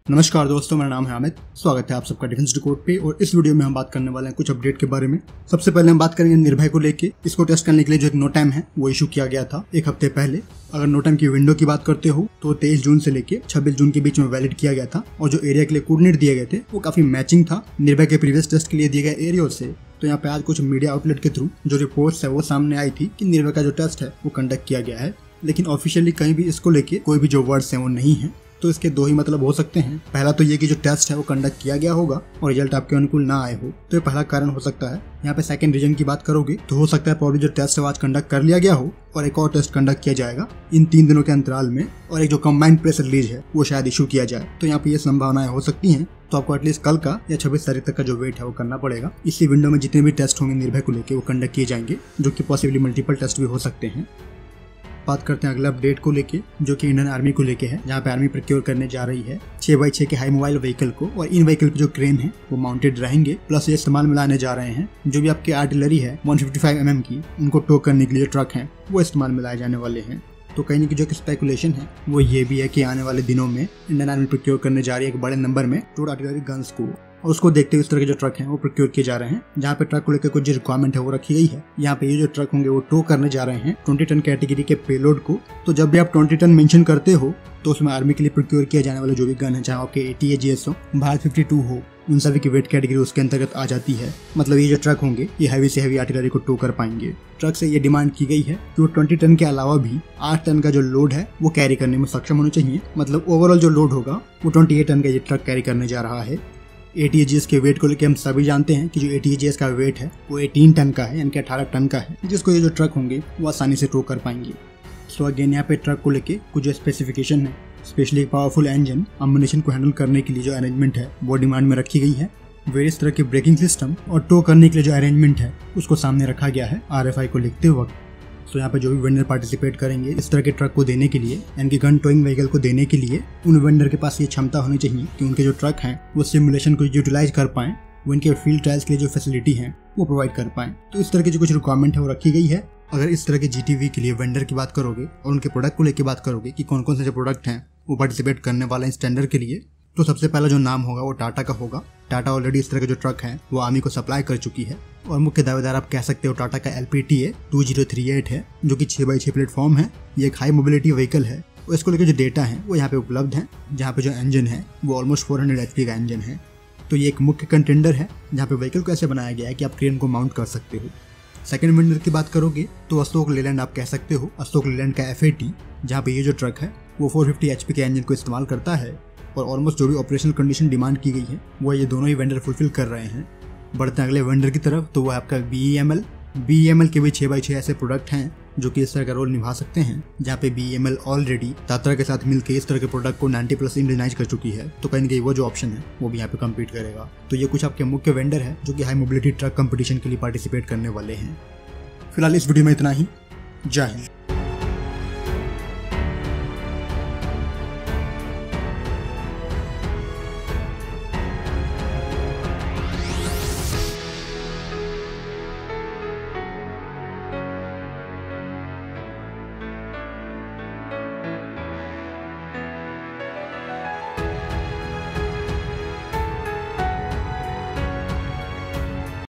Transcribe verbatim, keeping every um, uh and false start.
नमस्कार दोस्तों, मेरा नाम है अमित। स्वागत है आप सबका डिफेंस डिकोड पे। और इस वीडियो में हम बात करने वाले हैं कुछ अपडेट के बारे में। सबसे पहले हम बात करेंगे निर्भय को लेके। इसको टेस्ट करने के लिए जो एक नो टाइम है वो इशू किया गया था एक हफ्ते पहले। अगर नो टाइम की विंडो की बात करते हो तो तेईस जून से लेके छब्बीस जून के बीच में वैलिड किया गया था। और जो एरिया के लिए कोऑर्डिनेट दिए गए थे वो काफी मैचिंग था निर्भय के प्रीवियस टेस्ट के लिए दिए गए एरिया से। तो यहाँ पे आज कुछ मीडिया आउटलेट के थ्रू जो रिपोर्ट्स है वो सामने आई थी कि निर्भय का जो टेस्ट है वो कंडक्ट किया गया है, लेकिन ऑफिशियली कहीं भी इसको लेके कोई भी जो वर्ड्स हैं वो नहीं है। तो इसके दो ही मतलब हो सकते हैं। पहला तो ये कि जो टेस्ट है वो कंडक्ट किया गया होगा और रिजल्ट आपके अनुकूल ना आए हो, तो ये पहला कारण हो सकता है। यहाँ पे सेकंड रीजन की बात करोगे तो हो सकता है प्रॉब्लम जो टेस्ट है आज कंडक्ट कर लिया गया हो और एक और टेस्ट कंडक्ट किया जाएगा इन तीन दिनों के अंतराल में, और एक जो कंबाइंड प्रेस रिलीज है वो शायद इशू किया जाए। तो यहाँ पे ये संभावनाएं हो सकती हैं। तो आपको एटलीस्ट कल का या छब्बीस तारीख तक का जो वेट है वो करना पड़ेगा। इसी विंडो में जितने भी टेस्ट होंगे निर्भय को लेके वो कंडक्ट किए जाएंगे, जो कि पॉसिबली मल्टीपल टेस्ट भी हो सकते हैं। बात करते हैं अगला अपडेट को लेके, जो कि इंडियन आर्मी को लेके है, जहाँ पे आर्मी प्रोक्योर करने जा रही है छह बाई छह के हाई मोबाइल व्हीकल को। और इन व्हीकल पे जो क्रेन है वो माउंटेड रहेंगे, प्लस ये इस्तेमाल में लाने जा रहे हैं जो भी आपके आर्टिलरी है एक सौ पचपन एम एम की, उनको टो करने के लिए ट्रक है वो इस्तेमाल में लाए जाने वाले हैं। तो कहीं की जो स्पेकुलेशन है वो ये भी है कि आने वाले दिनों में इंडियन आर्मी प्रोक्योर करने जा रही है एक बड़े नंबर में टोड आर्टिलरी गन्स को, और उसको देखते हुए इस तरह के जो ट्रक हैं वो प्रोक्योर किए जा रहे हैं। जहाँ पे ट्रक को लेकर कुछ जो रिक्वायरमेंट है वो रखी गई है। यहाँ पे ये जो ट्रक होंगे वो टो करने जा रहे हैं बीस टन कैटेगरी के पेलोड को। तो जब भी आप बीस टन मेंशन करते हो तो उसमें आर्मी के लिए प्रोक्योर किया जाने वाले जो भी गन है, चाहे आपके एटी ए जी एस हो, भारत बावन हो, उन सभी की वेट कैटेगरी उसके अंतर्गत आ जाती है। मतलब ये जो ट्रक होंगे ये हैवी से हैवी आर्टिलरी को टो कर पाएंगे। ट्रक से ये डिमांड की गई है कि वो बीस टन के अलावा भी आठ टन का जो लोड है वो कैरी करने में सक्षम होने चाहिए। मतलब ओवरऑल जो लोड होगा वो अट्ठाईस टन का ये ट्रक कैरी करने जा रहा है। A T A G S के वेट को लेकर हम सभी जानते हैं कि जो A T A G S का वेट है वो अठारह टन का है, यानी कि अठारह टन का है, जिसको ये जो ट्रक होंगे वो आसानी से टो कर पाएंगे। सो अगेन यहाँ पे ट्रक को लेके कुछ जो स्पेसिफिकेशन है, स्पेशली पावरफुल इंजन, अम्युनिशन को हैंडल करने के लिए जो अरेंजमेंट है वो डिमांड में रखी गई है। वेरियस तरह के ब्रेकिंग सिस्टम और टो करने के लिए जो अरेंजमेंट है उसको सामने रखा गया है आर एफ आई को लिखते वक्त। तो यहाँ पे जो भी वेंडर पार्टिसिपेट करेंगे इस तरह के ट्रक को देने के लिए, यानी कि गन टोइंग व्हीकल को देने के लिए, उन वेंडर के पास ये क्षमता होनी चाहिए कि उनके जो ट्रक हैं वो सिमुलेशन को यूटिलाइज कर पाएं, वो इनके फील्ड ट्रायल्स के लिए जो फैसिलिटी है वो प्रोवाइड कर पाएं। तो इस तरह की जो कुछ रिक्वायरमेंट है वो रखी गई है। अगर इस तरह के जी टी वी के लिए वेंडर की बात करोगे और उनके प्रोडक्ट को लेकर बात करोगे कि कौन कौन से जो प्रोडक्ट हैं वो पार्टिसिपेट करने वाला है इस टेंडर के लिए, तो सबसे पहला जो नाम होगा वो टाटा का होगा। टाटा ऑलरेडी इस तरह के जो ट्रक हैं वो आर्मी को सप्लाई कर चुकी है, और मुख्य दावेदार आप कह सकते हो टाटा का L P T A two zero three eight है, जो कि छह बाई छह प्लेटफॉर्म है। ये एक हाई मोबिलिटी व्हीकल है और इसको लेकर जो डेटा है वो यहाँ पे उपलब्ध है, जहाँ पे जो इंजन है वो ऑलमोस्ट चार सौ एच पी का इंजन है। तो ये एक मुख्य कंटेंडर है जहाँ पे व्हीकल को ऐसे बनाया गया है कि आप क्रेन को माउंट कर सकते हो। सेकंड वेंडर की बात करोगे तो अशोक लेलैंड आप कह सकते हो। अशोक लेलैंड का एफ ए टी, जहाँ पे ये जो ट्रक है वो चार सौ पचास एच पी के इंजन को इस्तेमाल करता है, और ऑलमोस्ट जो भी ऑपरेशनल कंडीशन डिमांड की गई है वो ये दोनों ही वेंडर फुलफिल कर रहे हैं। बढ़ते हैं अगले वेंडर की तरफ, तो वो आपका B E M L. B E M L के भी छह बाई छह ऐसे प्रोडक्ट हैं जो कि इस तरह का रोल निभा सकते हैं, जहाँ पे B E M L already Tata के साथ मिलकर इस तरह के प्रोडक्ट को नब्बे प्लस इंडियनाइज कर चुकी है। तो कहीं ना कहीं वो जो ऑप्शन है वो भी यहाँ पे कम्पीट करेगा। तो ये कुछ आपके मुख्य वेंडर है जो कि हाई मोबिलिटी ट्रक कंपटीशन के लिए पार्टिसिपेट करने वाले हैं। फिलहाल इस वीडियो में इतना ही। जय हिंद।